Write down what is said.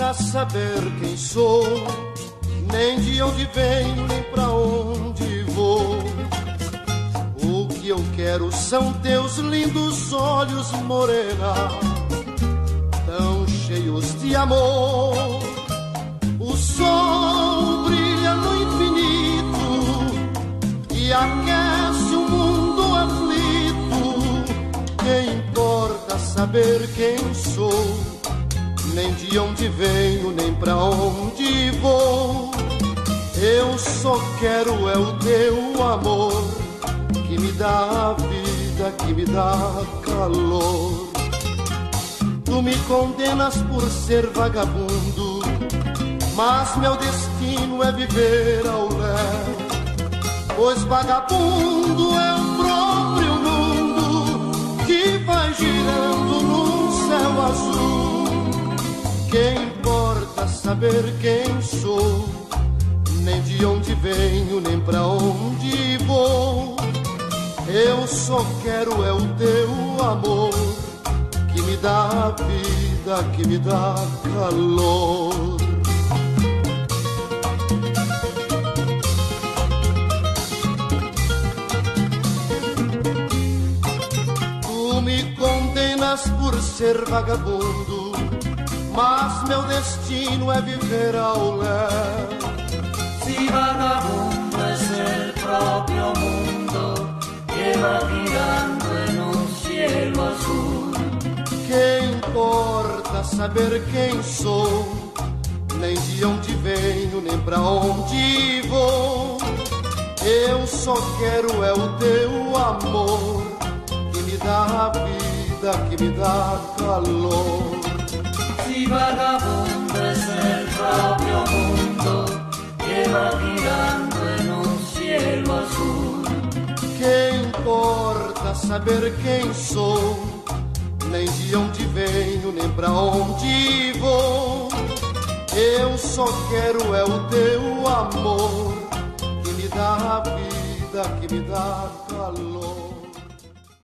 saber quem sou, nem de onde venho, nem pra onde vou. O que eu quero são teus lindos olhos, morena, tão cheios de amor. O sol brilha no infinito e aquece o mundo aflito. Que importa saber quem sou, nem de onde venho, nem pra onde vou. Eu só quero é o teu amor, que me dá a vida, que me dá calor. Tu me condenas por ser vagabundo, mas meu destino é viver ao léu. Pois vagabundo é o próprio mundo que vai girando num céu azul. Que importa saber quem sou, nem de onde venho, nem pra onde vou. Eu só quero é o teu amor, que me dá a vida, que me dá calor. Tu me condenas por ser vagabundo, mas meu destino é viver ao léu. Si vagabundo es el propio mundo que va girando en un cielo azul. Que importa saber quem sou, nem de onde venho, nem pra onde vou. Eu só quero é o teu amor, que me dá a vida, que me dá calor. Si vagabundo es el propio mundo que va girando en un cielo azul. Que importa saber quem sou, nem de onde venho, nem pra onde vou. Eu só quero é o teu amor, que me dá a vida, que me dá calor.